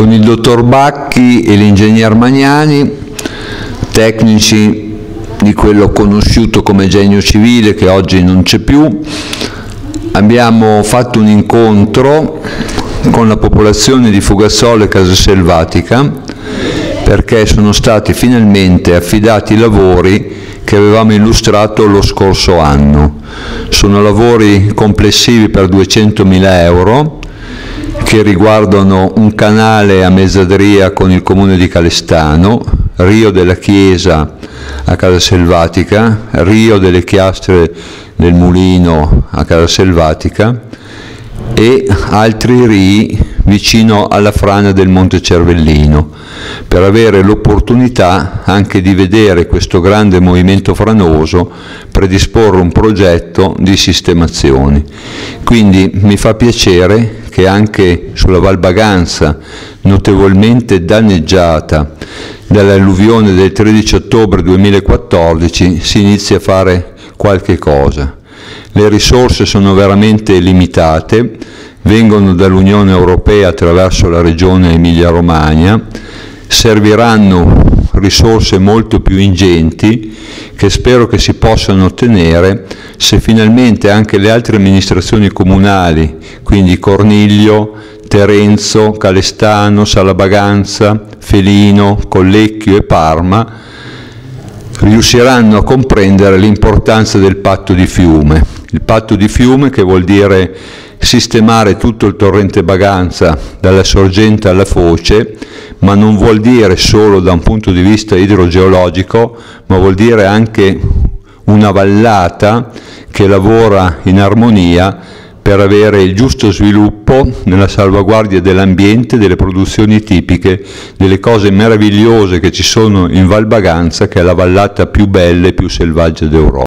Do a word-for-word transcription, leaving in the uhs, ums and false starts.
con il dottor Bacchi e l'ingegner Magnani, tecnici di quello conosciuto come Genio Civile, che oggi non c'è più. Abbiamo fatto un incontro con la popolazione di Fugazzolo e Casaselvatica perché sono stati finalmente affidati i lavori che avevamo illustrato lo scorso anno. Sono lavori complessivi per duecentomila euro che riguardano un canale a mezzadria con il comune di Calestano, Rio della Chiesa a Casaselvatica, Rio delle Chiastre del Mulino a Casaselvatica e altri rii vicino alla frana del Monte Cervellino, per avere l'opportunità anche di vedere questo grande movimento franoso, predisporre un progetto di sistemazioni. Quindi mi fa piacere che anche sulla Val Baganza, notevolmente danneggiata dall'alluvione del tredici ottobre duemilaquattordici, si inizi a fare qualche cosa. Le risorse sono veramente limitate, vengono dall'Unione Europea attraverso la regione Emilia-Romagna, serviranno risorse molto più ingenti che spero che si possano ottenere se finalmente anche le altre amministrazioni comunali, quindi Corniglio, Terenzo, Calestano, Salabaganza, Felino, Collecchio e Parma, riusciranno a comprendere l'importanza del patto di fiume. Il patto di fiume che vuol dire sistemare tutto il torrente Baganza dalla sorgente alla foce, ma non vuol dire solo da un punto di vista idrogeologico, ma vuol dire anche una vallata che lavora in armonia per avere il giusto sviluppo nella salvaguardia dell'ambiente, delle produzioni tipiche, delle cose meravigliose che ci sono in Val Baganza, che è la vallata più bella e più selvaggia d'Europa.